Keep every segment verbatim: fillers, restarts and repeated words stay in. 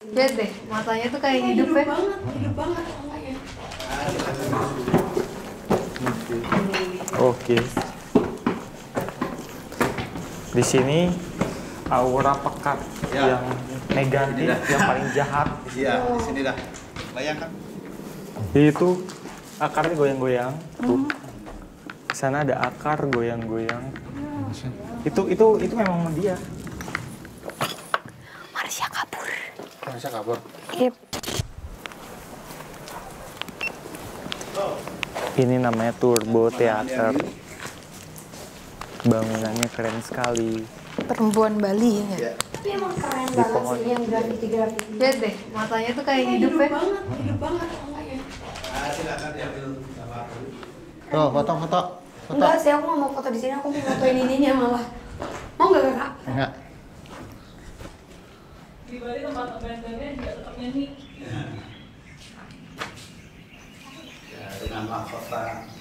Lihat deh, matanya tuh kayak hidup ya. Banget, hidup banget matanya. Oke. Di sini aura pekat Ya. yang negatif, yang paling jahat. Iya, di sini dah. Bayangkan. Itu akarnya goyang-goyang. Tuh. Di sana ada akar goyang-goyang. Itu itu itu memang dia. Marsha kabur. Marsha kabur. Yep. Ini namanya Turbo Theater. Bangunannya keren sekali. Perempuan Bali ya. Tapi emang keren Di banget pohon. sih yang graffiti-graffiti. Lihat deh, matanya tuh kayak hidup ya. banget, hidup banget matanya. Ah, silakan diambil sama aku. Tuh, foto-foto. Foto. Enggak sih, aku nggak mau foto di sini, aku mau fotoin ininya malah. Mau nggak kakak? Enggak. Di Bali tempat abandonnya juga tetap nyanyi. Ya, dengan mahkota.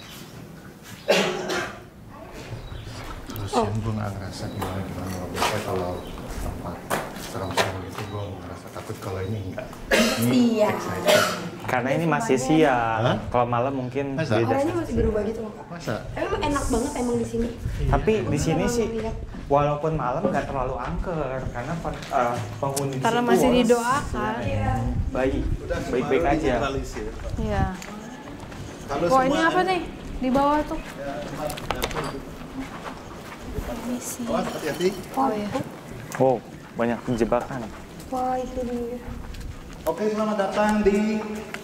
Terus yang gue nggak ngerasa gimana gimana biasanya kalau tempat serem-serem itu gue ngerasa takut, kalau ini enggak. Ini Iya. excited. Karena ini masih siang. Hah? Kalau malam mungkin Masa? beda. Orangnya masih berubah gitu loh kak. Masa? Tapi emang enak banget emang di sini. Tapi di sini Kalau sih lihat. walaupun malam nggak terlalu angker karena pen- eh, penghuni di Karena situ masih harus didoakan. baik, baik-baik aja. Iya. Kalau Wah, ini semua apa nih? Di bawah tuh. Ya, tempat dapur. Permisi. Awas, hati-hati. Oh ya. Oh, banyak jebakan. Wah itu dia. Oke, selamat datang di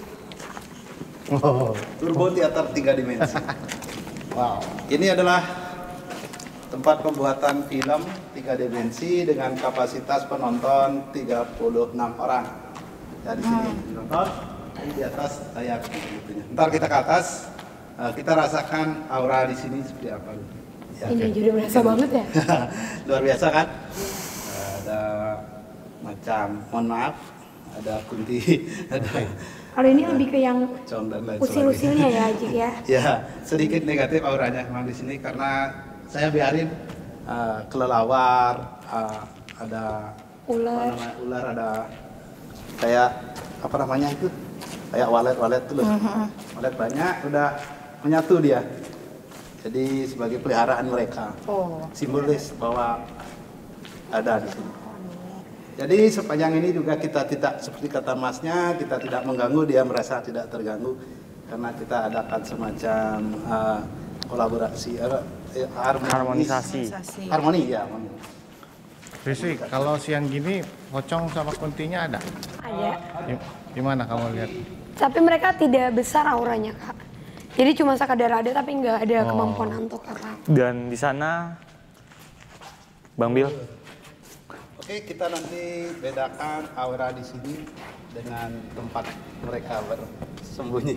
Oh. Turbo Theater tiga dimensi. Wow. Ini adalah tempat pembuatan film tiga dimensi dengan kapasitas penonton tiga puluh enam orang. Dari sini nonton, ini di atas layar. Ntar kita ke atas, eh, kita rasakan aura di sini seperti apa. Ya. Ini jadi berasa banget ya. Luar biasa kan? Eh, Ada macam, mohon maaf, ada kunti, ada Kalau ini lebih ke yang pocong dan lain usil-usilnya ya Ajik ya. Ya, sedikit negatif auranya memang di sini karena saya biarin uh, kelelawar, uh, ada Ular. apa namanya, ular, ada kayak apa namanya itu, kayak walet-walet tuh loh. Walet banyak, udah menyatu dia. Jadi sebagai peliharaan mereka, Oh. simbolis bahwa ada di sini. Jadi sepanjang ini juga kita tidak, seperti kata masnya, kita tidak mengganggu, dia merasa tidak terganggu karena kita adakan semacam uh, kolaborasi, uh, harmonis- Harmonisasi. harmoni ya. harmoni. Rizky, kalau siang gini pocong sama kuntinya ada? Ada. Gim- Gimana kamu lihat? Tapi mereka tidak besar auranya kak. Jadi cuma sekadar ada tapi nggak ada Oh. kemampuan untuk kakak. Dan di sana Bang Bil, Oke, kita nanti bedakan aura di sini dengan tempat mereka bersembunyi.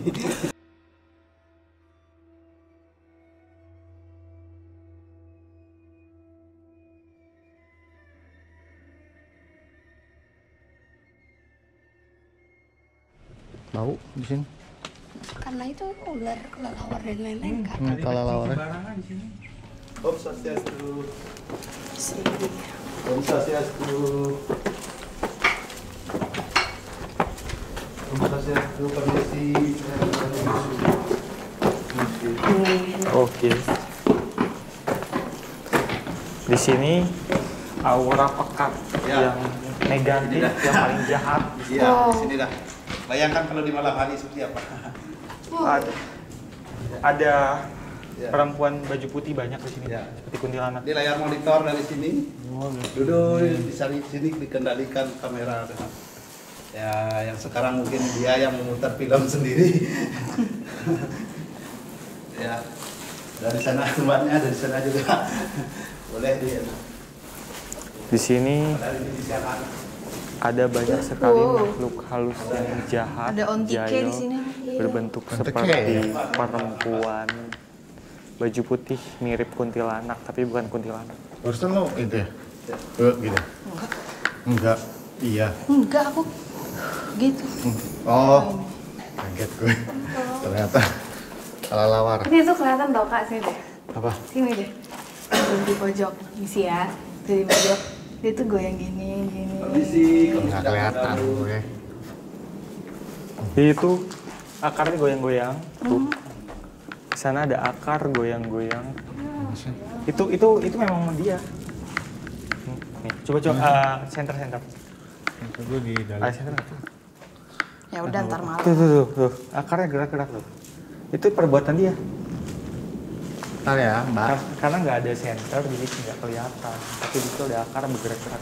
Bau di sini? Karena itu ular, kelelawar dan lain-lain kak. Hmm, kalau lawarnya. Om Swastiastu. Om Swastiastu. Om Swastiastu, permisi. oke. Di sini aura pekat Ya. yang negatif, Tidak. yang paling jahat. Iya, Oh. di sini dah. Bayangkan kalau di malam hari seperti apa. Ada, ada Ya. perempuan baju putih banyak di sini, Ya. seperti kuntilanak. Di layar monitor dari sini, duduk di sini, sini dikendalikan kamera. Ya, yang sekarang mungkin dia yang memutar film sendiri. Ya, dari sana tempatnya, dari sana juga boleh dia. Di sini Dari ini di sana. ada banyak sekali Wow. makhluk halus yang jahat, Ada ontike jahil, di sini. berbentuk Ontike. seperti perempuan. Baju putih mirip kuntilanak, tapi bukan kuntilanak. Barusan lo itu ya? Eh, gitu? Enggak. Iya. Enggak, aku gitu. Oh, kaget gue. Ternyata ala lawar. Ini tuh kelihatan tau kak, sini deh. Apa? Sini deh. Di pojok, isi ya. Di pojok. Dia tuh goyang gini, gini. Permisi, kalau Nggak sudah kelihatan ada dulu. gue. Itu akarnya goyang-goyang. Tuh. Di sana ada akar goyang-goyang. Itu itu itu memang dia. Nih, coba coba uh, center center. Itu gue di dalam. Ah, center. Ya udah ntar malam. Tuh, tuh, tuh, tuh. Akarnya gerak-gerak tuh. Itu perbuatan dia. Ntar ya, Mbak. Kar- Karena nggak ada center, jadi nggak kelihatan. Tapi di situ ada akar bergerak-gerak.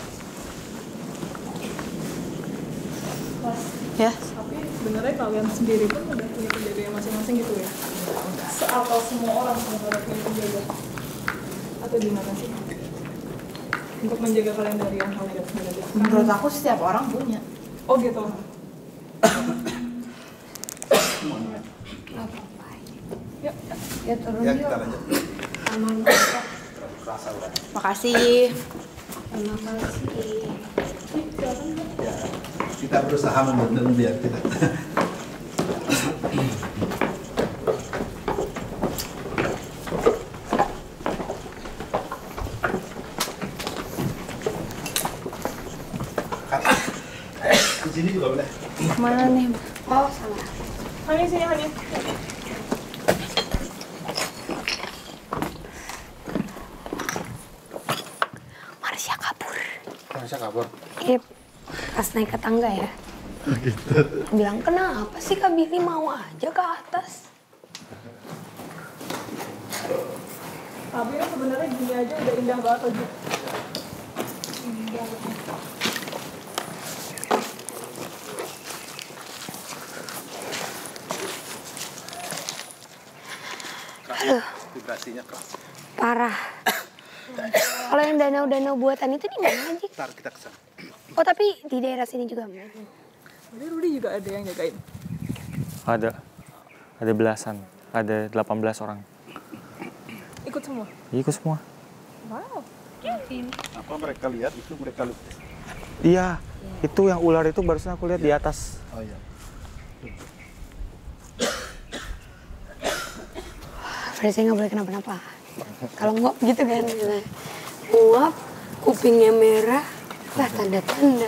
Ya. Tapi sebenarnya kalian sendiri pun udah punya penjaga masing-masing gitu ya? Seapal semua orang sebenarnya punya penjaga? Atau gimana sih? Untuk menjaga kalian dari yang hal negatif-negatif? Menurut aku setiap orang punya. Oh gitu? Yuk, Ya turun Ya yuk. kita lanjut. Aman kok. Kerasa udah. Makasih. Terima kasih. Ya, kita berusaha membendung biar tidak. Di sini juga boleh. Mana nih? Oh, sama. Hani sini Hani. Marsha kabur. Masa kabur? Iya, pas naik ke tangga ya. Gitu. Bilang, kenapa sih Kak Billy mau aja ke atas? Tapi ya sebenarnya gini aja udah indah banget aja. Aduh, Vibrasinya keras. parah. Kalau yang danau-danau buatan itu di mana sih? Ntar kita kesana. Oh, tapi di daerah sini juga. Jadi Rudy juga ada yang jagain. Ada. Ada belasan. Ada delapan belas orang. Ikut semua? Ikut semua. Wow. Apa mereka lihat itu mereka lihat. Iya. Itu yang ular itu barusan aku lihat di atas. Oh iya. Berarti saya nggak boleh kenapa-napa. Kalau nguap gitu kan. Nguap, kupingnya merah, lah tanda-tanda.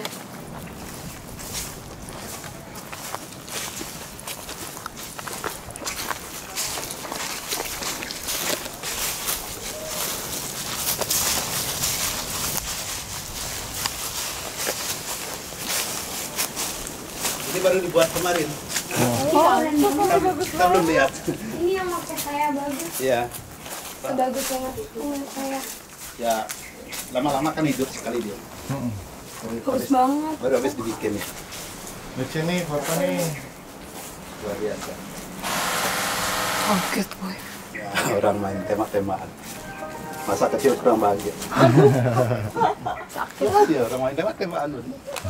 Ini baru dibuat kemarin. Oh, dan Kita, kita belum lihat. ini yang pakai saya bagus. Iya. Sebagus banget itu menurut saya. Ya lama-lama kan hidup sekali dia. Baru Bagus habis- banget. Baru habis dibikin ya. Lucu nih foto nih. Luar biasa. Kaget boy. Ya, orang main tembak-tembakan. Masa kecil kurang bahagia. Sakit dia orang main tembak-tembakan dulu.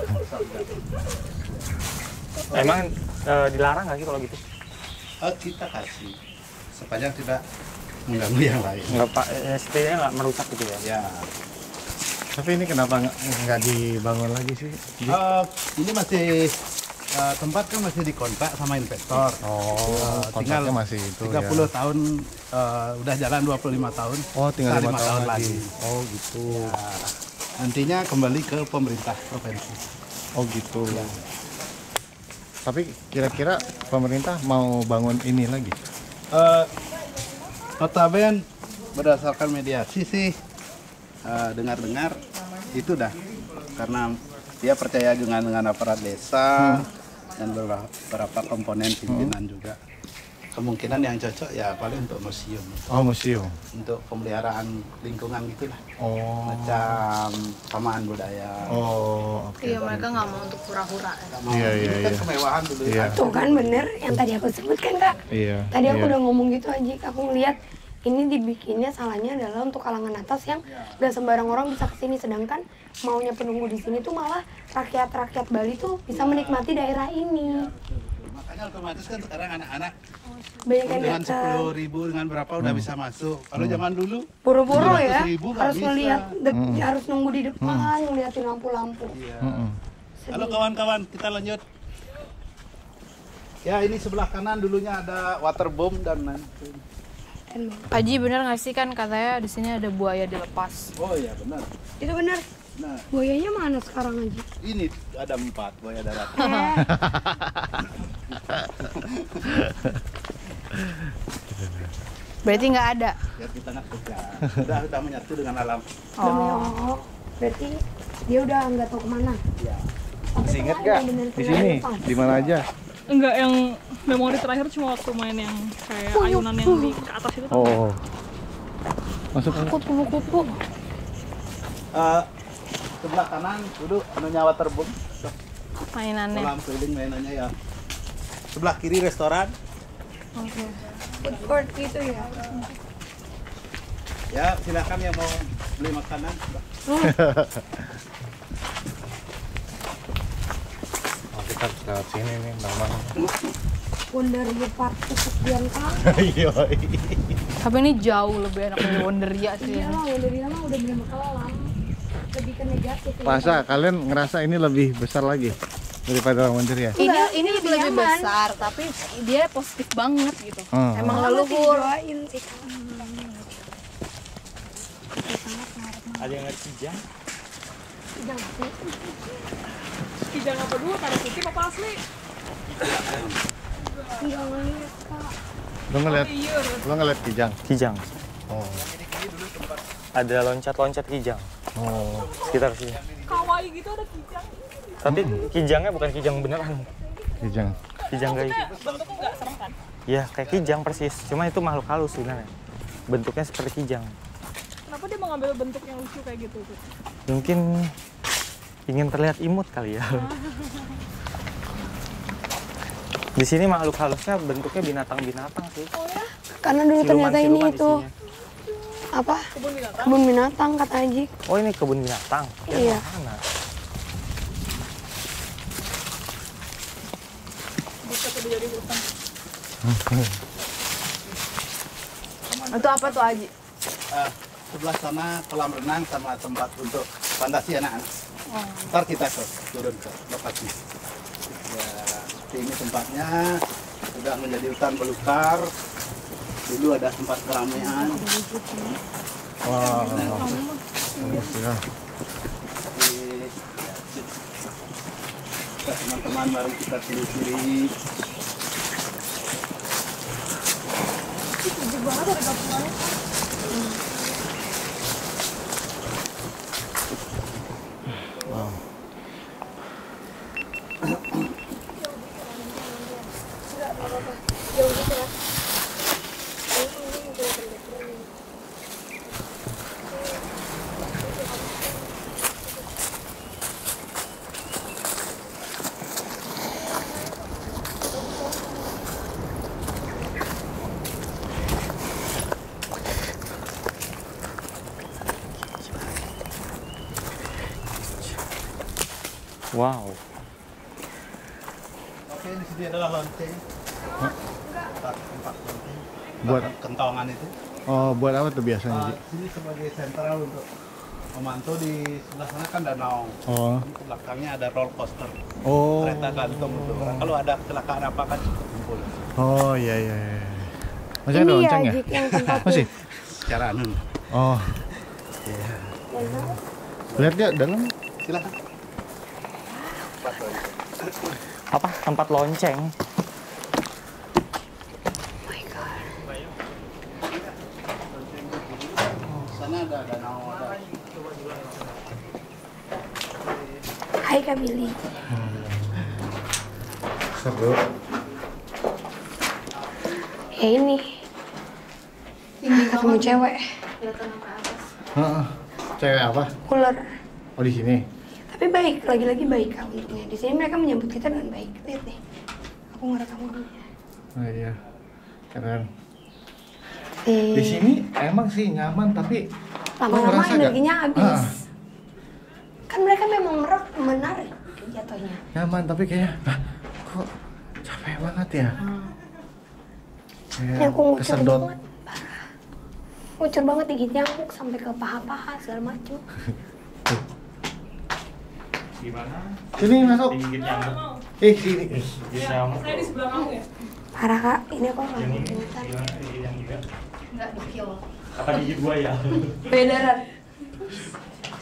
Emang eh, dilarang nggak sih kalau gitu? Oh, kita kasih sepanjang tidak mengganggu yang lain. Nggak pak, ya, setidaknya nggak merusak gitu ya. Ya, Tapi ini kenapa nggak nggak dibangun lagi sih? eh, ini masih eh, tempat kan masih dikontrak sama investor. Oh, Eh, kontraknya masih itu tiga puluh ya. tahun eh, udah jalan dua puluh lima tahun. Oh, tinggal Sisa lima tahun, lagi. Oh, gitu. Ya, nantinya kembali ke pemerintah provinsi. Oh, gitu. Tapi kira-kira pemerintah mau bangun ini lagi? Eh, notaben berdasarkan mediasi sih eh, dengar-dengar itu dah karena dia percaya dengan dengan aparat desa dan beberapa, beberapa komponen pimpinan juga. Kemungkinan yang cocok ya paling untuk museum, Oh, museum. untuk pemeliharaan lingkungan gitulah, Oh. macam samaan budaya. Oh, oke. Iya, mereka nggak mau untuk pura-pura. Nggak mau. Iya, iya, Ini kan iya. kemewahan dulu. Iya. Tuh kan bener yang tadi aku sebutkan Kak. Iya. Tadi aku iya. udah ngomong gitu aja, aku ngeliat ini dibikinnya salahnya adalah untuk kalangan atas yang gak sembarang orang bisa kesini, sedangkan maunya penunggu di sini tuh malah rakyat-rakyat Bali tuh bisa menikmati daerah ini. Makanya otomatis kan sekarang anak-anak Banyak yang dengan datang. sepuluh ribu dengan berapa udah bisa masuk. Kalau zaman dulu Buru-buru tujuh ratus ya, ribu nggak harus bisa. ngeliat, dek- harus nunggu di depan, ngeliatin lampu-lampu. Mm-mm. Halo kawan-kawan, kita lanjut. Ya ini sebelah kanan dulunya ada waterboom dan lain. Pak Ji bener nggak sih kan katanya di sini ada buaya dilepas. Oh iya benar. Itu bener. Nah, Buayanya mana sekarang aja? ini ada empat buaya darat. Eh, Berarti nggak ada. Biar kita nggak kejar. Sudah sudah menyatu dengan alam. demi Allah. Berarti dia udah nggak tahu kemana. Ya. Tapi Masih inget kemarin gak? bener-bener Di sini, lepas. di mana aja? Enggak, yang memori terakhir cuma waktu main yang kayak ayunan yang di ke atas itu. Oh. Masuk. Kupu-kupu. Eh, sebelah kanan duduk anu nyawa terbung. Mainannya. Kolam keliling mainannya ya. Sebelah kiri restoran. Food court gitu ya. Ya, silakan yang mau beli makanan. Oh, kita harus lewat sini nih, namanya. Wonderya Park kesekian kali. Iya. Tapi ini jauh lebih enak dari Wonderya sih. Iya lah, Wonderya mah udah bener kelam. Lebih ke negatif. ya. Masa kalian ngerasa ini lebih besar lagi daripada Wonderya? Ini Enggak, ini lebih lebih nyaman. besar, tapi dia positif banget gitu. Hmm. Emang Malah leluhur. didoain sih. Ada yang nggak kijang? Jangan sih. Kijang apa dulu? Tanda kutip apa asli? Enggak ngeliat, Kak. Lo ngeliat, lo ngeliat kijang? Kijang. Oh. Ada loncat-loncat kijang. Oh. Sekitar sini. Kawaii gitu ada kijang. Tapi kijangnya bukan kijang beneran. Kijang. Kijang guys. Bentuknya nggak serem kan? Ya kayak kijang persis. Cuma itu makhluk halus sebenarnya. Bentuknya seperti kijang. Kenapa dia mengambil bentuk yang lucu kayak gitu? Gitu? Mungkin ingin terlihat imut kali ya. Di sini makhluk halusnya bentuknya binatang-binatang sih. Karena dulu ternyata ini Siluman-siluman itu isinya. apa? Kebun binatang. Kebun binatang kata Aji. Oh ini kebun binatang. Ya, Iya. Mana? Bisa tuh jadi hutan. Itu apa tuh Aji? Eh, sebelah sana kolam renang sama tempat untuk fantasi anak-anak. Ntar kita ke turun ke lokasi. Ya, seperti ini tempatnya sudah menjadi hutan belukar. Dulu ada tempat keramaian. Wah. Bagus ya. Jadi, ya, teman-teman mari kita telusuri. Wow. Oke, di sini adalah lonceng. Tempat tempat lonceng. Buat Kentongan itu. oh buat apa tuh biasanya, Nah, Ji? di sini sebagai sentral untuk memantau. Di sebelah sana kan danau. Oh. Ini ke belakangnya ada roller coaster. Oh. Kereta gantung untuk orang. Kalau ada kecelakaan apa kan kumpul. Oh iya iya. iya. Masih ada Ini ya lonceng ya? Jik yang tempat Masih? Secara anu. Oh. Lihat ya dalam. Silakan. Apa? Tempat lonceng. Sana ada danau, ada. Hai Kak Billy. Seru. Ya ini. Ketemu cewek. Heeh. Cewek apa? Ular. Oh di sini. Tapi baik, lagi-lagi baik kabarnya. Di sini mereka menyambut kita dengan baik. Lihat deh. Aku ngerekam dulu. Oh iya. Keren. Eh, Di sini emang sih nyaman tapi lo lama-lama ngerasa nggak? energinya habis. Ah, Kan mereka memang merak menarik jatuhnya. nyaman tapi kayak "Hah, kok capek banget ya. Kayak Ini aku ngucur kesedot. banget. Parah. Ngucur banget digigit nyamuk sampai ke paha-paha segala macam. Gimana? Sini masuk. Digigit nyamuk. Eh sini. Eh. Digigit nyamuk. Saya di sebelah kamu ya? Parah Kak, ini aku nggak Ini mau cerita. gimana? Digigit yang juga. Enggak di kill. Apa digigit buaya? Beneran.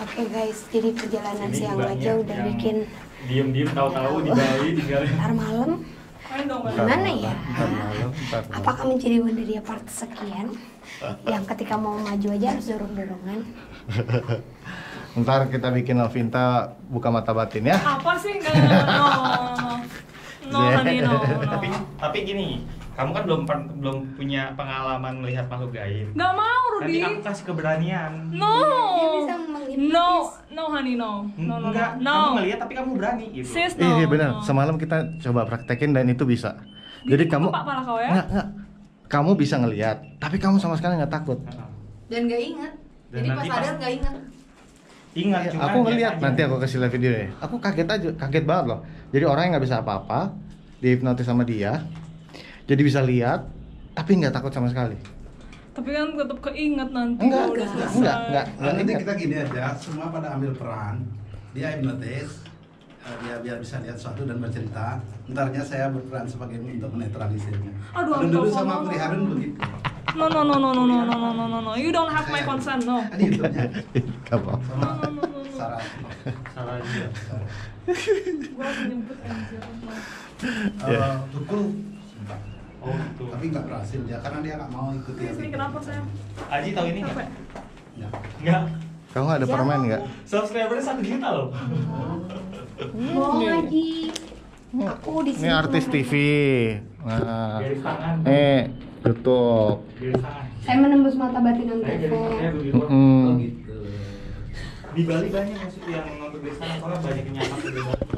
Oke guys, jadi perjalanan Jadi siang banyak aja udah yang bikin Diem-diem tahu-tahu di Bali tinggalin. ntar malam. Main dong, main. Gimana ya? Ntar malam, ntar malam. Apakah menjadi Wonderia part sekian yang ketika mau maju aja harus dorong-dorongan? Ntar kita bikin Novinta buka mata batin ya. Apa sih? Nggak, no, no, no. No, honey, no, no. Tapi tapi gini, kamu kan belum per- belum punya pengalaman melihat makhluk gaib. Nggak mau, Nanti Rudy. aku kasih keberanian. No. Dia bisa menghipnotis. No, no, honey, no. No, no, Enggak, no. kamu No. ngelihat tapi kamu berani gitu. Sis, no. Iya benar. no. Semalam kita coba praktekin dan itu bisa. Jadi kamu Pak pala kau ya? nggak nggak. Kamu bisa ngelihat, tapi kamu sama sekali nggak takut. Heeh. Dan gak ingat. Dan Jadi pas nanti sadar pas- gak ingat. Ingat Ya, cuma aku ngelihat biasa nanti aja. aku kasih lihat video ya. Aku kaget aja, kaget banget loh. Jadi orang yang nggak bisa apa-apa, dihipnotis sama dia, jadi bisa lihat, tapi nggak takut sama sekali. Tapi kan tetap keinget nanti. Enggak, kalau udah enggak, selesai. enggak, enggak, Nah, nanti ingat. kita gini aja, semua pada ambil peran. Dia hipnotis, eh, dia biar bisa lihat sesuatu dan bercerita. Entarnya saya berperan sebagai untuk menetralisirnya. Aduh, Kalau dulu ampun, sama mama. Pri Harun begitu. No, no, no, no, no, no, no, no, no, no, no. You don't have my consent, no. Ada YouTube-nya. Gak apa. Sama No, no, no, no. Sarah. Salah aja. Gua harus nyebut anjir. Eh, Tukul sempat. Oh gitu. Tapi nggak berhasil dia karena dia nggak mau ikuti yang Ini itu. kenapa sayang? Aji tahu ini Capek. nggak? Ya. Nggak. Kamu ada permen nggak? Subscribernya satu juta loh. Bohong lagi. Aku di sini. Ini artis cuma T V. Nah, Garis tangan. eh YouTube. Garis tangan. Saya menembus mata batin Saya garis Antv. tangannya begitu. Mm-mm. Oh gitu. Di Bali banyak masih yang nonton garis tangan soalnya banyak yang nyapa ke garis tangan.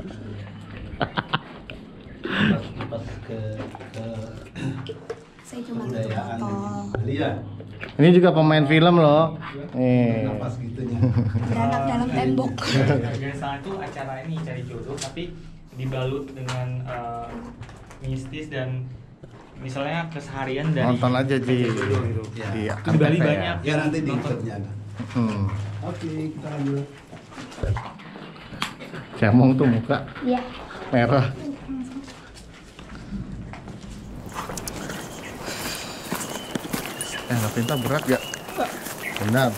Tempat ke ke Saya cuma tutup kebudayaan botol. Bali ya. Ini juga pemain film loh. Nih. Napas gitunya. Beranak dalam tembok. Garis tangan itu acara ini cari jodoh tapi dibalut dengan eh, mistis dan misalnya keseharian dari Nonton aja Ji. cari jodoh gitu. Ya. Di Itu di Bali Antv ya. banyak. Ya nanti di Nonton. YouTube-nya ada. Hmm. Oke, kita lanjut. Cemong tuh muka Iya. merah. Eh, Novinta berat gak? Benar.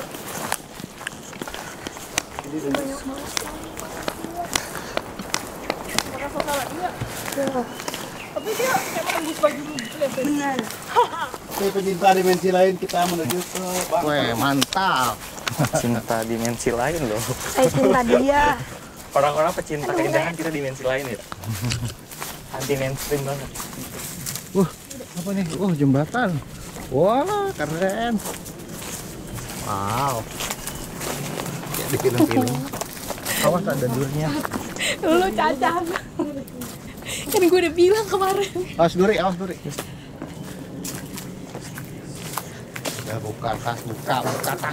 Merasa salah dia. Tapi dia kayak menembus baju dulu gitu ya. Sis. Benar. Oke, pecinta dimensi lain kita menuju ke Bang. Weh, mantap. Cinta dimensi lain loh. Saya cinta dia. Orang-orang pecinta keindahan kita dimensi lain ya. Anti mainstream banget. Wah, apa nih? Wah, jembatan. Wah, keren. Wow. Kayak di film-film. Awas ada durnya. Lu cacat. Kan gue udah bilang kemarin. Awas duri, awas duri. Udah buka tas, buka, buka tas.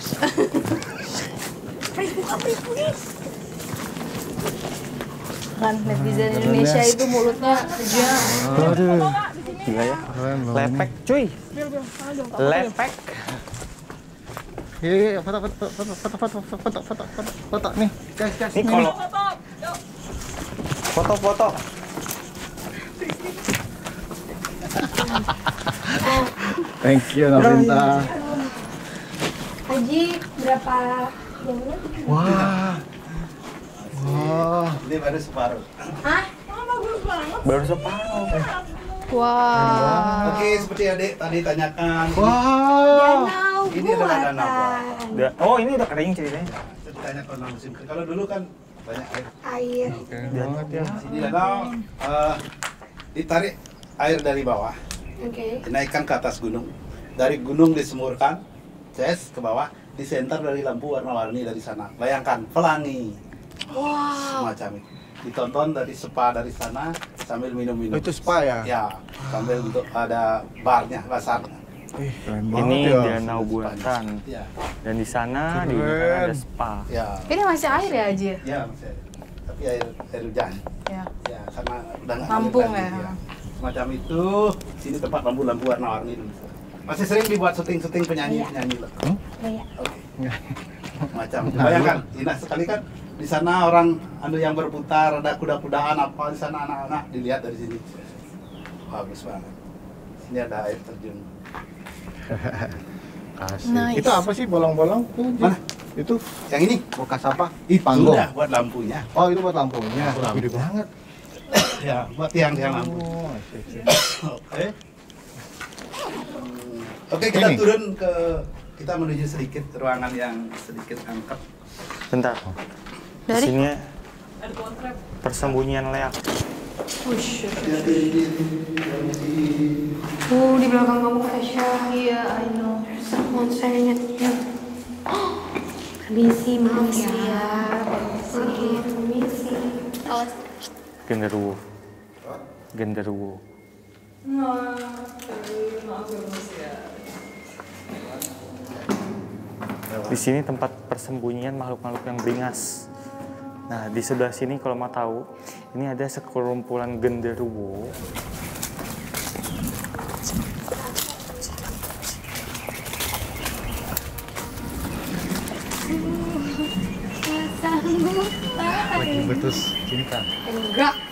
Kan netizen Indonesia itu mulutnya kejam. Aduh. Gila ya. Keren loh. Lepek cuy. Bil, bil, sana dong. Lepek. Iya, iya, foto, foto, foto, foto, foto, foto, foto, foto, foto, foto, nih, guys, guys, Ini nih. kalau Stop. Yuk. foto-foto. Thank you, Novinta. Haji berapa jamnya? Wah, wah, Ini baru separuh. Hah? Oh, bagus banget. Baru separuh. Wah. Oke, seperti adik tadi tanyakan. wah. Danau Ini adalah danau buatan. Udah, oh ini udah kering ceritanya. Ceritanya kalau musim. Kalau dulu kan banyak air. Air. Keren banget ya. Sini danau eh, ditarik air dari bawah, Oke. dinaikkan ke atas gunung. Dari gunung disemurkan, ces ke bawah, disenter dari lampu warna-warni dari sana. Bayangkan, pelangi. Wow. Semacam itu. Ditonton dari spa dari sana sambil minum-minum. Oh, itu spa ya? Ya, sambil untuk ada barnya, basarnya. Ih, keren Ini banget ya. danau buatan. Ya, Dan di sana di Keren. ujung ada spa. ya, Ini masih air ya Aji? ya, masih ada. Tapi air air hujan. Ya. Ya, karena udah nggak Lampung ngalir lagi, ya. Semacam itu. Sini tempat lampu-lampu warna-warni dulu. Masih sering dibuat syuting-syuting penyanyi-penyanyi loh. Hmm? Iya. Oke. Macam itu. Bayangkan, indah sekali kan di sana orang anu yang berputar, ada kuda-kudaan apa di sana anak-anak dilihat dari sini. Bagus banget. Sini ada air terjun. Asik. Nice. Itu apa sih bolong-bolong tuh? Ji? Mana? Itu yang ini Bekas apa? itu Panggung. udah buat lampunya. Oh, itu buat lampunya. Lampu. Gede banget. Ya, buat tiang-tiang lampu. Oh, sip, sip. Oke. Oke, kita Ini. turun ke kita menuju sedikit ruangan yang sedikit angker. Bentar. Di Dari? sini Ada pohon trap. persembunyian leak. Wush. Tuh di belakang kamu Tasya. Iya, I know. Monsternya. Permisi, maaf ya. Permisi, permisi. Awas. Genderuwo. Genderuwo. Maaf, maaf ya Mas ya. Di sini tempat persembunyian makhluk-makhluk yang beringas. Nah, di sebelah sini kalau mau tahu, ini ada sekelumpulan genderuwo. Lagi betus cinta. Enggak.